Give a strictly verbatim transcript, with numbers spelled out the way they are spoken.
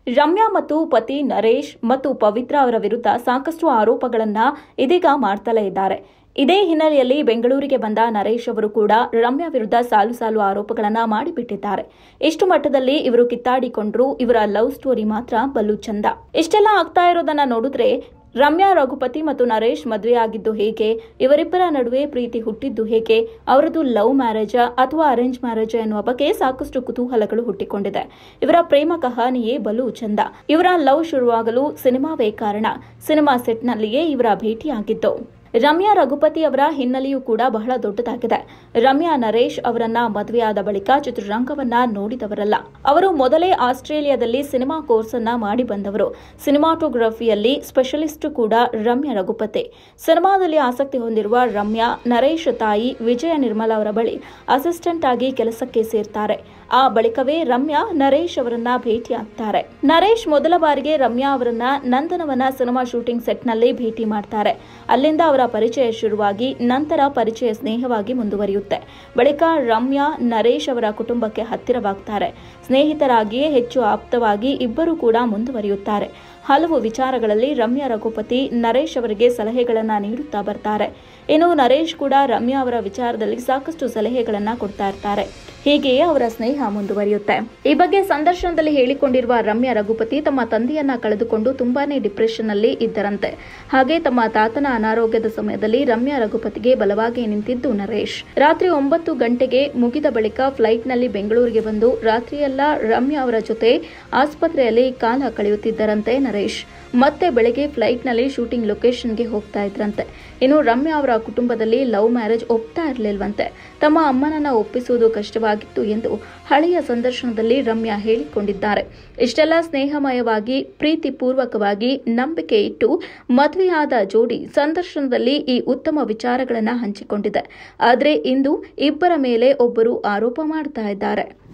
ರಮ್ಯಾ ಮತ್ತು ಪತಿ ನರೇಶ್ ಮತ್ತು ಪವಿತ್ರ ಅವರ ವಿರುದ್ಧ ಸಾಕಷ್ಟು ಆರೋಪಗಳನ್ನ ಇದೀಗ ಮಾಡ್ತಲೇ ಇದ್ದಾರೆ. ಇದೇ ಹಿನ್ನೆಲೆಯಲ್ಲಿ ಬೆಂಗಳೂರಿಗೆ ಬಂದ ನರೇಶ್ ಅವರು ಕೂಡ ರಮ್ಯಾ ವಿರುದ್ಧ ಸಾಲು ಸಾಲು ಆರೋಪಗಳನ್ನ ಮಾಡಿಬಿಟ್ಟಿದ್ದಾರೆ. ಇಷ್ಟು ಮಟ್ಟದಲ್ಲಿ ಇವರು ಕಿತ್ತಾಡಿಕೊಂಡ್ರು. ಇವರ ಲವ್ ಸ್ಟೋರಿ ಮಾತ್ರ ಬಲು ಚಂದ. ಇಷ್ಟೆಲ್ಲ ಆಗ್ತಾ ಇರೋದನ್ನ ನೋಡಿದ್ರೆ ರಮ್ಯಾ ರಘುಪತಿ ಮತ್ತು ನರೇಶ್ ಮದುವೆಯಾಗಿದ್ದು ಹೇಗೆ, ಇವರಿಬ್ಬರ ನಡುವೆ ಪ್ರೀತಿ ಹುಟ್ಟಿದ್ದು ಹೇಗೆ, ಅವರದು ಲವ್ ಮ್ಯಾರೇಜ್ ಅಥವಾ ಅರೇಂಜ್ ಮ್ಯಾರೇಜ್ ಎನ್ನುವ ಬಗ್ಗೆ ಸಾಕಷ್ಟು ಕುತೂಹಲಗಳು ಹುಟ್ಟಿಕೊಂಡಿದೆ. ಇವರ ಪ್ರೇಮ ಕಹಾನಿಯೇ ಬಲು ಚಂದ. ಇವರ ಲವ್ ಶುರುವಾಗಲು ಸಿನಿಮಾವೇ ಕಾರಣ. ಸಿನಿಮಾ ಸೆಟ್ನಲ್ಲಿಯೇ ಇವರ ಭೇಟಿಯಾಗಿದ್ದು. ರಮ್ಯಾ ರಘುಪತಿ ಅವರ ಹಿನ್ನೆಲೆಯೂ ಕೂಡ ಬಹಳ ದೊಡ್ಡದಾಗಿದೆ. ರಮ್ಯಾ ನರೇಶ್ ಅವರನ್ನ ಮದುವೆಯಾದ ಬಳಿಕ ಚಿತ್ರರಂಗವನ್ನ ನೋಡಿದವರಲ್ಲ. ಅವರು ಮೊದಲೇ ಆಸ್ಟ್ರೇಲಿಯಾದಲ್ಲಿ ಸಿನಿಮಾ ಕೋರ್ಸ್ ಅನ್ನ ಮಾಡಿ ಬಂದವರು. ಸಿನಿಮಾಟೋಗ್ರಫಿಯಲ್ಲಿ ಸ್ಪೆಷಲಿಸ್ಟ್ ಕೂಡ ರಮ್ಯಾ ರಘುಪತಿ. ಸಿನಿಮಾದಲ್ಲಿ ಆಸಕ್ತಿ ಹೊಂದಿರುವ ರಮ್ಯಾ ನರೇಶ್ ತಾಯಿ ವಿಜಯ ನಿರ್ಮಲಾ ಅವರ ಬಳಿ ಅಸಿಸ್ಟೆಂಟ್ ಆಗಿ ಕೆಲಸಕ್ಕೆ ಸೇರ್ತಾರೆ. ಆ ಬಳಿಕವೇ ರಮ್ಯಾ ನರೇಶ್ ಅವರನ್ನ ಭೇಟಿಯಾಗ್ತಾರೆ. ನರೇಶ್ ಮೊದಲ ಬಾರಿಗೆ ರಮ್ಯಾ ಅವರನ್ನ ನಂದನವನ ಸಿನಿಮಾ ಶೂಟಿಂಗ್ ಸೆಟ್ನಲ್ಲಿ ಭೇಟಿ ಮಾಡ್ತಾರೆ. ಅಲ್ಲಿಂದ ಅವರ ಪರಿಚಯ ಶುರುವಾಗಿ ನಂತರ ಪರಿಚಯ ಸ್ನೇಹವಾಗಿ ಮುಂದುವರಿಯುತ್ತೆ. ಬಳಿಕ ರಮ್ಯಾ ನರೇಶ್ ಅವರ ಕುಟುಂಬಕ್ಕೆ ಹತ್ತಿರವಾಗ್ತಾರೆ. ಸ್ನೇಹಿತರಾಗಿಯೇ ಹೆಚ್ಚು ಆಪ್ತವಾಗಿ ಇಬ್ಬರು ಕೂಡ ಮುಂದುವರಿಯುತ್ತಾರೆ. ಹಲವು ವಿಚಾರಗಳಲ್ಲಿ ರಮ್ಯಾ ರಘುಪತಿ ನರೇಶ್ ಅವರಿಗೆ ಸಲಹೆಗಳನ್ನ ನೀಡುತ್ತಾ ಬರ್ತಾರೆ. ಇನ್ನು ನರೇಶ್ ಕೂಡ ರಮ್ಯಾ ಅವರ ವಿಚಾರದಲ್ಲಿ ಸಾಕಷ್ಟು ಸಲಹೆಗಳನ್ನ ಕೊಡ್ತಾ ಇರ್ತಾರೆ. ಹೀಗೆಯೇ ಅವರ ಸ್ನೇಹ ಮುಂದುವರಿಯುತ್ತೆ. ಈ ಬಗ್ಗೆ ಸಂದರ್ಶನದಲ್ಲಿ ಹೇಳಿಕೊಂಡಿರುವ ರಮ್ಯಾ ರಘುಪತಿ ತಮ್ಮ ತಂದೆಯನ್ನ ಕಳೆದುಕೊಂಡು ತುಂಬಾನೇ ಡಿಪ್ರೆಷನ್ ನಲ್ಲಿ ಇದ್ದರಂತೆ. ಹಾಗೆ ತಮ್ಮ ತಾತನ ಅನಾರೋಗ್ಯದ ಸಮಯದಲ್ಲಿ ರಮ್ಯಾ ರಘುಪತಿಗೆ ಬಲವಾಗಿ ನಿಂತಿದ್ದು ನರೇಶ್. ರಾತ್ರಿ ಒಂಬತ್ತು ಗಂಟೆಗೆ ಮುಗಿದ ಬಳಿಕ ಫ್ಲೈಟ್ ನಲ್ಲಿ ಬೆಂಗಳೂರಿಗೆ ಬಂದು ರಾತ್ರಿಯೆಲ್ಲ ರಮ್ಯಾ ಅವರ ಜೊತೆ ಆಸ್ಪತ್ರೆಯಲ್ಲಿ ಕಾಲ ಕಳೆಯುತ್ತಿದ್ದರಂತೆ ನರೇಶ್. ಮತ್ತೆ ಬೆಳಗ್ಗೆ ಫ್ಲೈಟ್ ನಲ್ಲಿ ಶೂಟಿಂಗ್ ಲೊಕೇಶನ್ಗೆ ಹೋಗ್ತಾ ಇದ್ರಂತೆ. ಇನ್ನು ರಮ್ಯಾ ಅವರ ಕುಟುಂಬದಲ್ಲಿ ಲವ್ ಮ್ಯಾರೇಜ್ ಒಪ್ತಾ ಇರಲಿಲ್ವಂತೆ. ತಮ್ಮ ಅಮ್ಮನನ್ನ ಒಪ್ಪಿಸುವುದು ಕಷ್ಟವಾಗಿತ್ತು ಎಂದು ಹಳೆಯ ಸಂದರ್ಶನದಲ್ಲಿ ರಮ್ಯಾ ಹೇಳಿಕೊಂಡಿದ್ದಾರೆ. ಇಷ್ಟೆಲ್ಲ ಸ್ನೇಹಮಯವಾಗಿ ಪ್ರೀತಿಪೂರ್ವಕವಾಗಿ ನಂಬಿಕೆ ಇಟ್ಟು ಮದುವೆಯಾದ ಜೋಡಿ ಸಂದರ್ಶನದಲ್ಲಿ ಈ ಉತ್ತಮ ವಿಚಾರಗಳನ್ನ ಹಂಚಿಕೊಂಡಿದೆ. ಆದರೆ ಇಂದು ಇಬ್ಬರ ಮೇಲೆ ಒಬ್ಬರು ಆರೋಪ ಮಾಡ್ತಾ ಇದ್ದಾರೆ.